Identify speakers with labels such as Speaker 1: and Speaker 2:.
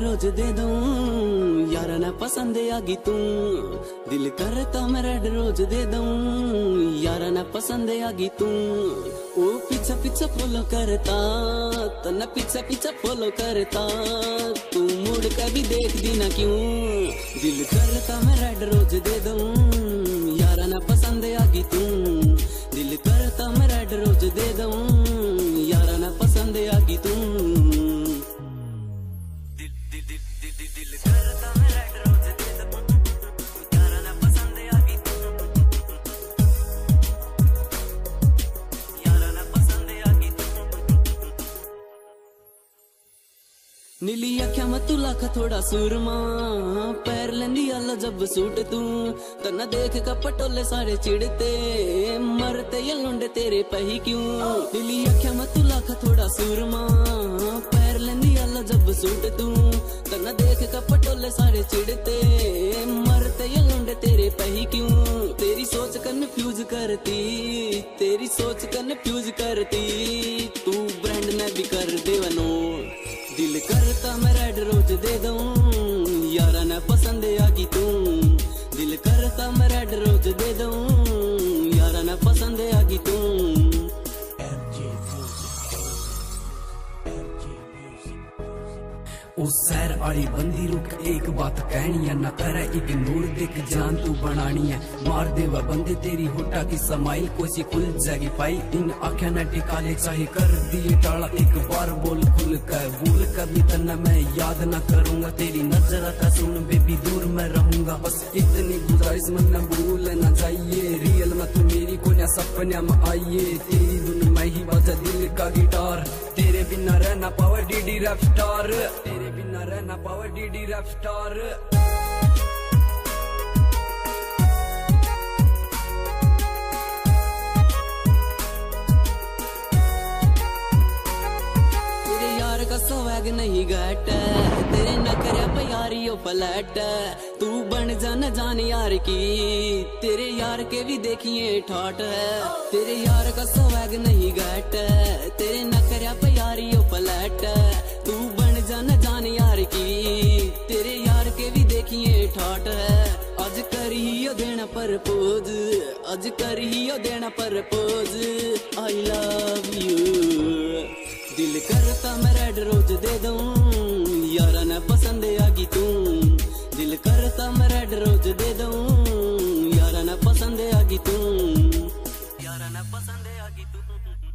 Speaker 1: रोज दे दूं, यारा ना पसंद आगी तू। दिल करता मैं रेड रोज दे दूं, यारा ना पसंद आगी तू। ओ पीछा पीछा फॉलो करता, तना पीछा पीछा फॉलो करता, तू मुड़ के भी देख दी ना क्यों। दिल करता मैं रेड रोज दे दूं, यारा ना पसंद आगी तू। दिल करता मैं रेड रोज दे दूं, यारा ना पसंद आगी तू। दिल करता मैं रेड रोज दे दूं, यारा ना पसंद आगी तू। यारा ना पसंद आगी तू। नीली अख्या में तू लाख थोड़ा सुरमा, पैर लेंदी आला जब सूट तू। तना देख का पटोले सारे चिड़ते, मरते ये लुंडे तेरे पही क्यों। नीली अख्या में तू लाख थोड़ा सुरमा, पैर लेंदी आला जब सूट तू। तना देख का पटोले सारे चिड़ते, मरते ये लुंडे तेरे पही क्यों। तेरी सोच कन्फ्यूज करती, तेरी सोच कन्फ्यूज करती, तू ब्रांड ने भी कर देवनो। दिल करता मैं रेड रोज दे दूं, यारा ना पसंद आगी तू। दिल करता मैं रेड रोज दे दूं, यारा ना पसंद आगी तू।
Speaker 2: ओ सैर आली बंदी रुक एक बात कहनी है, ना करे इग्नोर देख जान तू बनानी है। मार दे वह बंदे तेरी होटा की समाइल, कोई सी खुल जाएगी फाइल। इन आख्या न टिकाले चाहे कर दिए टाला, एक बार बोल खुल कर भूल कभी तना मैं याद ना करूंगा। तेरी नजर का सुन बेबी दूर मैं रहूंगा, बस इतनी गुजारिश मन न भूल न जाइए। रियल में तू मेरी को ना सपना में आइए, तेरी धुन में ही बजा दिल का गिटार। तेरे बिना रहना पावर डीडी रैप स्टार, तेरे बिना रहना पावर डीडी रैप स्टार।
Speaker 1: तेरे यार का स्वैग नहीं घट, तेरे नखरे पे यारियो फ्लैट। तू बन जान जान यार की, तेरे यार के भी देखिए ठाट है। तेरे यार का स्वैग नहीं घट, तेरे नखरे पे यारियो फ्लैट। तू बन जान यार की, तेरे यार के भी देखिए ठाट है। आज करियो देना परपोज, आज करियो देना परपोज, आई लव यू। दिल करता मैं रेड रोज दे दूं, यारा ना पसंद आगी तू। दिल करता मैं रेड रोज दे दूं, यारा ना पसंद आगी तू। यारा ना पसंद आगी तू।